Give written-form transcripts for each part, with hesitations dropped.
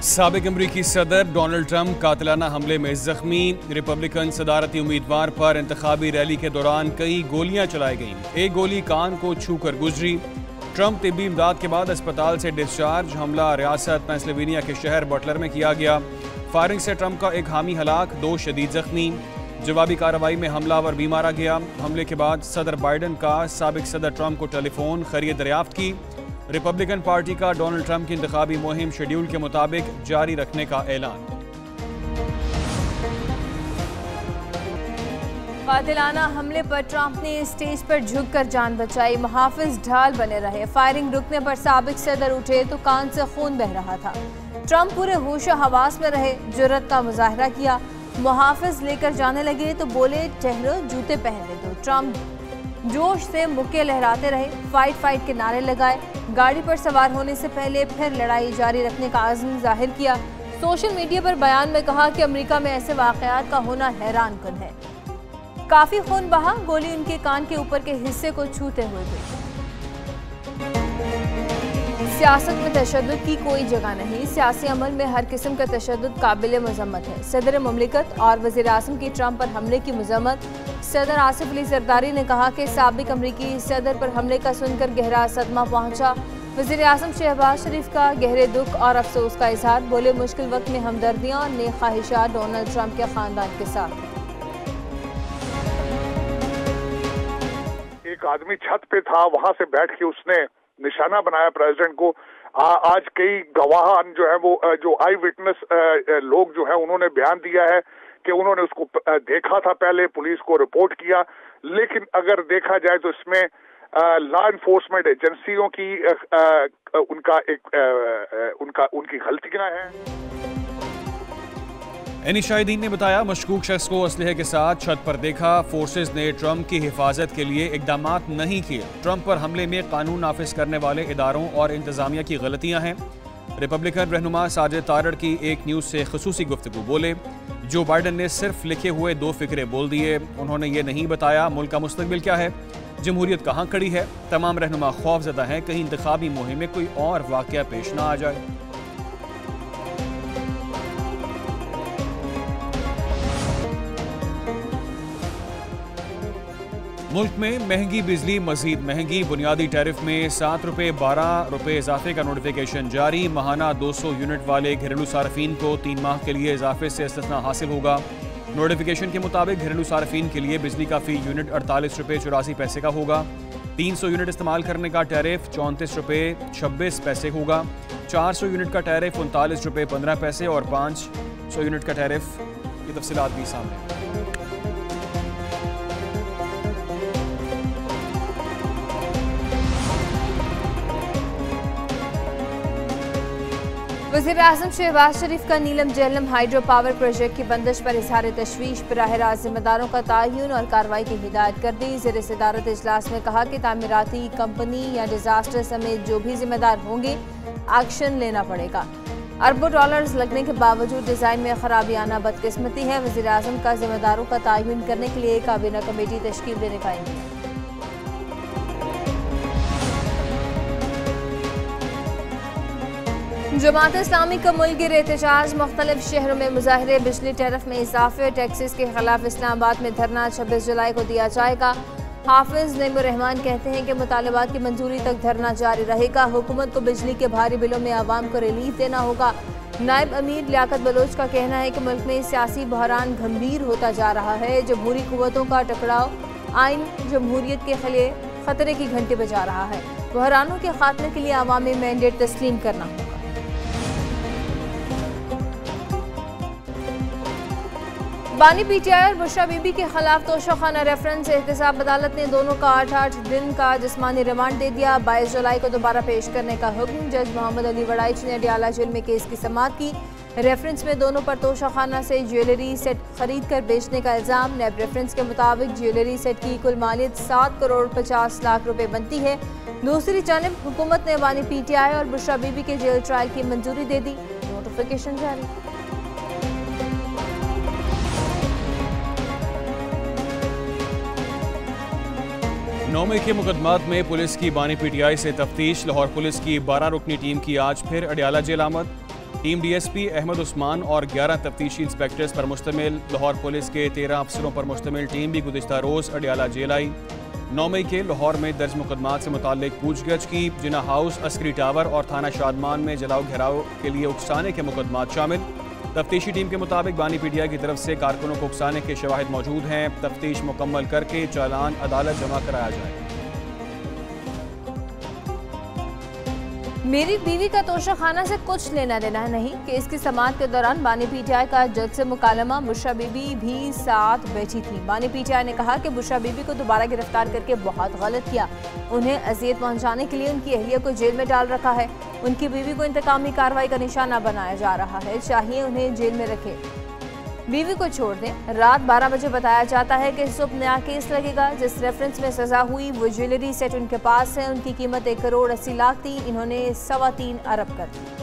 साबिक अमरीकी सदर डोनाल्ड ट्रंप कातिलाना हमले में जख्मी। रिपब्लिकन सदारती उम्मीदवार पर इंतखाबी रैली के दौरान कई गोलियां चलाई गईं। एक गोली कान को छूकर गुजरी। ट्रंप तिब्बी इमदाद के बाद अस्पताल से डिस्चार्ज। हमला रियासत पेंसिल्वेनिया के शहर बटलर में किया गया। फायरिंग से ट्रंप का एक हामी हलाक, 2 शदीद जख्मी। जवाबी कार्रवाई में हमलावर भी मारा गया। हमले के बाद सदर बाइडन का साबिक सदर ट्रंप को टेलीफोन खैरियत दरियाफ्त की। रिपब्लिकन पार्टी का डोनाल्ड ट्रंप की इंतखाबी मुहिम शेड्यूल के मुताबिक जारी रखने का ऐलान। कातिलाना हमले पर ट्रंप ने स्टेज पर झुककर जान बचाई। मुहाफिज ढाल बने रहे। फायरिंग रुकने पर साबिक सदर उठे तो कान से खून बह रहा था। ट्रंप पूरे होशो हवास में रहे, जुर्रत का मुजाहरा किया। मुहाफिज लेकर जाने लगे तो बोले, ठहरो, जूते पहनने दो। ट्रंप जोश से मुक्के लहराते रहे, फाइट फाइट के नारे लगाए। गाड़ी पर सवार होने से पहले फिर लड़ाई जारी रखने का आज़म जाहिर किया। सोशल मीडिया पर बयान में कहा कि अमेरिका में ऐसे वाक़यात का होना हैरान कुन है। काफी खून बहा, गोली उनके कान के ऊपर के हिस्से को छूते हुए गई। सियासत में तशद्दुद की कोई जगह नहीं। सियासी अमल में हर किस्म का तशद्दुद काबिल मज़म्मत है। सदर मुमलिकत और वज़ीर आज़म की ट्रंप पर हमले की मज़म्मत। सदर आसिफ अली जरदारी ने कहा कि साबिक अमरीकी सदर पर हमले का सुनकर गहरा सदमा पहुंचा। वज़ीर आज़म शहबाज शरीफ का गहरे दुख और अफसोस का इजहार। बोले, मुश्किल वक्त में हमदर्दियाँ और नेक ख्वाहिशात डोनाल्ड ट्रंप के ख़ानदान के साथ। एक आदमी छत पे था, वहां से बैठ के उसने निशाना बनाया प्रेसिडेंट को। आज कई गवाह जो है वो जो आई विटनेस लोग जो है उन्होंने बयान दिया है कि उन्होंने उसको देखा था, पहले पुलिस को रिपोर्ट किया। लेकिन अगर देखा जाए तो इसमें लॉ एनफोर्समेंट एजेंसियों की उनकी गलतियां हैं। एनी शाहिदीन ने बताया, मशकूक शख्स को असलहे के साथ छत पर देखा। फोर्सेज ने ट्रंप की हिफाजत के लिए इकदाम नहीं किए। ट्रंप पर हमले में कानून नाफिज करने वाले इदारों और इंतजामिया की गलतियां हैं। रिपब्लिकन रहनुमा साजिद तारड़ की एक न्यूज़ से खुसूसी गुफ्तगू। बोले, जो बाइडन ने सिर्फ लिखे हुए 2 फिक्रे बोल दिए। उन्होंने ये नहीं बताया मुल्क का मुस्तकबिल क्या है, जमहूरियत कहाँ खड़ी है। तमाम रहनुमा खौफजदा हैं कहीं इंतखाबी मुहिम में कोई और वाक़या पेश ना आ जाए। मुल्क में महंगी बिजली मजीद महंगी। बुनियादी टैरिफ में 7 रुपये 12 रुपये इजाफे का नोटिफिकेशन जारी। माहाना 200 यूनिट वाले घरेलू सार्फिन को 3 माह के लिए इजाफे से इस्तिस्ना हासिल होगा। नोटिफिकेशन के मुताबिक घरेलू सार्फिन के लिए बिजली का फी यूनिट 48 रुपये 84 पैसे का होगा। 300 यूनिट इस्तेमाल करने का टैरिफ 34 रुपये 26 पैसे होगा। 400 यूनिट का टैरिफ 39 रुपये 15 पैसे और 500 यूनिट का टैरिफ। ये तफसीलात भी सामने। वज़ीर आज़म शहबाज शरीफ का Neelum Jhelum hydro power project की बंदिश पर इजहार तशवीश। बराह रास्त जिम्मेदारों का तयन और कार्रवाई की हिदायत कर दी। ज़ेर सदारत इजलास में कहा कि तामीराती कंपनी या डिजास्टर समेत जो भी जिम्मेदार होंगे एक्शन लेना पड़ेगा। अरबों डॉलर्स लगने के बावजूद डिज़ाइन में खराबी आना बदकिस्मती है। वज़ीर आज़म का जिम्मेदारों का तयन करने के लिए काबीना कमेटी तश्कील देने का इंतज़ाम। जमात इस्लामी का मुल्की एहतजाज। मुख्तलिफ शहरों में मुजाहरे। बिजली टैरिफ में इजाफे, टैक्सेस के खिलाफ इस्लामाबाद में धरना 26 जुलाई को दिया जाएगा। हाफिज नईमुर रहमान कहते हैं कि मुतालबात की मंजूरी तक धरना जारी रहेगा। हुकूमत को बिजली के भारी बिलों में आवाम को रिलीफ देना होगा। नायब अमीर लियाकत बलोच का कहना है कि मुल्क में सियासी बहरान गंभीर होता जा रहा है। जमहूरी कुव्वतों का टकराव आइन जमहूरियत के लिए खतरे की घंटी बजा रहा है। बहरानों के खात्मे के लिए अवामी मैंडेट तस्लीम करना होगा। बानी पीटीआई और बुशरा बीबी के खिलाफ तोशाखाना रेफरेंस। एहतसाब अदालत ने दोनों का 8-8 दिन का जिस्मानी रिमांड दे दिया। 22 जुलाई को दोबारा पेश करने का हुक्म। जज मोहम्मद अली वड़ाइच ने अडियाला जेल में केस की समाअत की। रेफरेंस में दोनों पर तोशाखाना से ज्वेलरी सेट खरीद कर बेचने का इल्जाम। नैब रेफरेंस के मुताबिक ज्वेलरी सेट की कुल मालियत 7 करोड़ 50 लाख रुपए बनती है। दूसरी जानिब हुकूमत ने बानी पीटीआई और बुशरा बीबी के जेल ट्रायल की मंजूरी दे दी। नोटिफिकेशन जारी। नौमे के मुकदमात में पुलिस की बानी पीटीआई से तफ्तीश। लाहौर पुलिस की 12 रुकनी टीम की आज फिर अडियाला जेल आमद। टीम डीएसपी अहमद उस्मान और 11 तफ्तीशी इंस्पेक्टर्स पर मुश्तमिल लाहौर पुलिस के 13 अफसरों पर मुश्तमिल टीम भी गुज़िश्ता रोज़ अडियाला जेल आई। 9 मई के लाहौर में दर्ज मुकदमात से मुताल्लिक पूछगछ की। जिना हाउस, अस्करी टावर और थाना शादमान में जलाओ घेराव के लिए उकसाने के मुकदमात शामिल। तफ्तीशी टीम के मुताबिक बानी पीटीआई की तरफ से कारकुनों को उकसाने के शवाहिद मौजूद हैं। तफ्तीश मुकम्मल करके चालान अदालत जमा कराया जाए। मेरी बीवी का तोशाखाना से कुछ लेना देना नहीं। केस की समाअत के दौरान बानी पीटीआई का जज से मुकालमा। बुशरा बीबी भी साथ बैठी थी। बानी पीटीआई ने कहा कि बुशरा बीबी को दोबारा गिरफ्तार करके बहुत गलत किया। उन्हें अजियत पहुंचाने के लिए उनकी अहलिया को जेल में डाल रखा है। उनकी बीवी को इंतकामी कार्रवाई का निशाना बनाया जा रहा है। चाहिए उन्हें जेल में रखे, बीवी को छोड़ दें। रात 12 बजे बताया जाता है कि सुबह नया केस लगेगा। जिस रेफरेंस में सजा हुई वो ज्वेलरी सेट उनके पास है। उनकी कीमत 1 करोड़ 80 लाख थी। इन्होंने 3.25 अरब कर दी।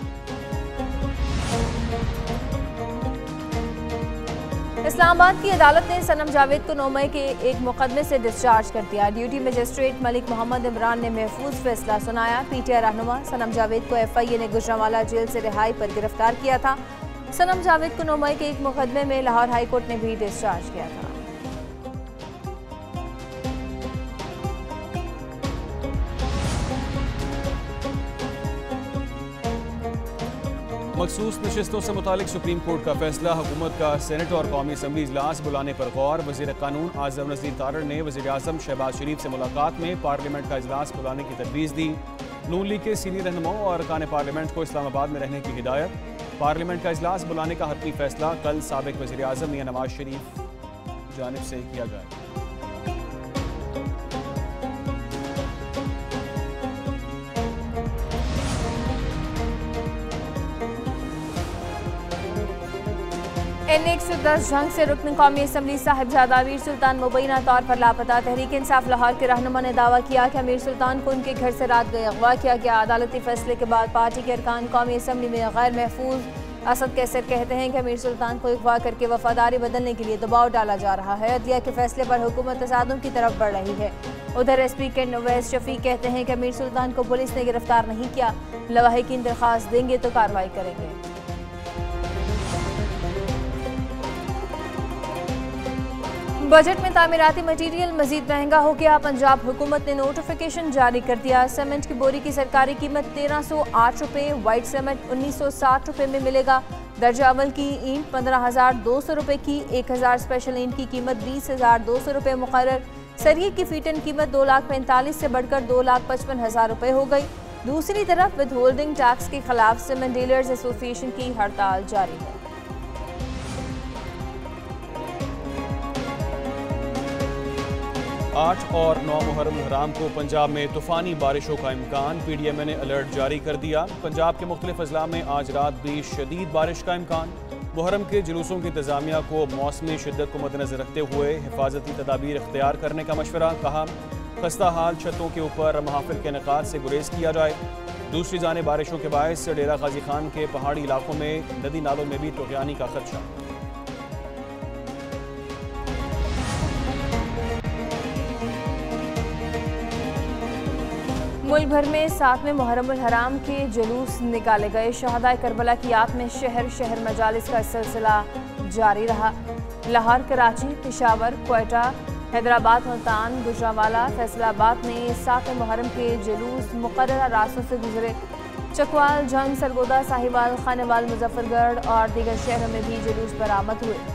इस्लामाबाद की अदालत ने सनम जावेद को 9 मई के एक मुकदमे से डिस्चार्ज कर दिया। ड्यूटी मजिस्ट्रेट मलिक मोहम्मद इमरान ने महफूज फैसला सुनाया। पीटीआई रहनुमा सनम जावेद को एफआईए ने गुजरांवाला जेल से रिहाई पर गिरफ्तार किया था। सनम जावेद को 9 मई के एक मुकदमे में लाहौर हाई कोर्ट ने भी डिस्चार्ज किया था। मखसूस नशिस्तों से मुतालिक सुप्रीम कोर्ट का फैसला। हुकूमत का सेनेट और कौमी असम्बली इजलास बुलाने पर गौर। वज़ीर कानून आज़म नज़ीर तारड़ ने वज़ीर आज़म शहबाज शरीफ से मुलाकात में पार्लियामेंट का इजलास बुलाने की तजवीज़ दी। नून लीग के सीनियर रहनुमाओं और अरकान पार्लियामेंट को इस्लामाबाद में रहने की हिदायत। पार्लियामेंट का इजलास बुलाने का हतमी फैसला कल साबिक वज़ीर आज़म मियां नवाज शरीफ जानिब से किया जाए। N110 जंग से रुकन कौमी असम्बली साहिबजादा अमीर सुल्तान मुबैना तौर पर लापता। तहरीक इंसाफ लाहौर के रहनुमा ने दावा किया कि अमीर सुल्तान को उनके घर से रात गए अगवा किया गया। अदालती फैसले के बाद पार्टी के अरकान कौमी असम्बली में गैर महफूज। असद कैसर कहते हैं कि अमीर सुल्तान को अगवा करके वफादारी बदलने के लिए दबाव डाला जा रहा है। अदलिया के फैसले पर हुकूमत तसादुम की तरफ बढ़ रही है। उधर SP कैंट नवैस शफीक कहते हैं कि अमीर सुल्तान को पुलिस ने गिरफ्तार नहीं किया। लवाहिकीन दरख्वास्त देंगे तो कार्रवाई करेंगे। बजट में तामीराती मटीरियल मजीद महंगा हो गया। पंजाब हुकूमत ने नोटिफिकेशन जारी कर दिया। सीमेंट की बोरी की सरकारी कीमत 1308 रुपये, वाइट सीमेंट 1960 रुपये में मिलेगा। दर्जा अवल की ईंट 15,200 रुपये की, 1000 स्पेशल ईंट की कीमत 20,200 रुपये मुकर्रर। सरिये की फीटन कीमत 2,45,000 से बढ़कर 2,55,000 रुपये हो गई। दूसरी तरफ विद होल्डिंग टैक्स के खिलाफ सीमेंट डीलर्स एसोसिएशन की हड़ताल जारी है। 8 और 9 मुहर्रम हराम को पंजाब में तूफ़ानी बारिशों का इम्कान। PDMA ने अलर्ट जारी कर दिया। पंजाब के मुख्तलिफ अजला में आज रात भी शदीद बारिश का इम्कान। मुहर्रम के जुलूसों की इंतजामिया को मौसमी शिद्दत को मद्देनजर रखते हुए हिफाजती तदाबीर इख्तियार करने का मशवरा। कहा खस्ता हाल छतों के ऊपर महाफिल के इनेकाद से गुरेज किया जाए। दूसरी जाने बारिशों के बायस डेरा गाजी खान के पहाड़ी इलाकों में नदी नालों में भी तुग़यानी का खदशा। मुल्क भर में 7वें मुहर्रम हराम के जुलूस निकाले गए। शहदाए करबला की याद में शहर शहर मजालिस का सिलसिला जारी रहा। लाहौर, कराची, पेशावर, क्वेटा, हैदराबाद, मुल्तान, गुजरांवाला, फैसलाबाद में 7वें मुहर्रम के जुलूस मुकर्ररा रास्तों से गुजरे। चकवाल, जंग, सरगोदा, साहिवाल, खानेवाल, मुजफ्फरगढ़ और दीगर शहरों में भी जुलूस बरामद हुए।